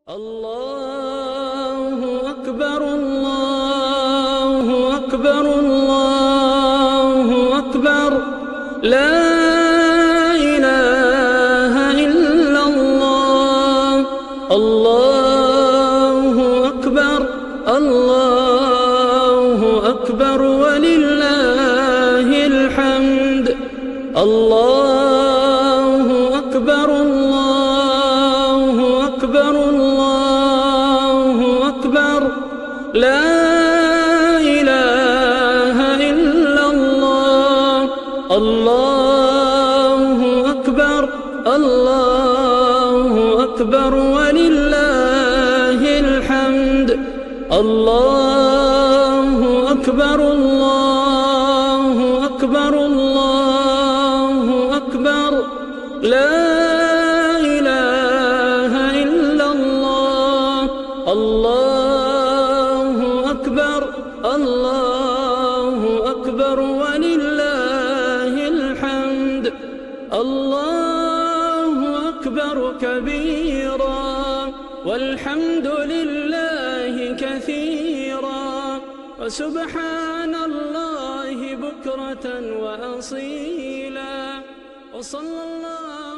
الله أكبر الله أكبر الله أكبر لا إله إلا الله. الله أكبر الله أكبر ولله الحمد. الله أكبر الله أكبر الله أكبر لا إله إلا الله. الله أكبر الله أكبر ولله الحمد. الله أكبر الله أكبر الله أكبر لا إله إلا الله. الله أكبر الله أكبر ولله الحمد. الله أكبر كبيرا والحمد لله كثيرا وسبحان الله بكرة وأصيلا. وصلى الله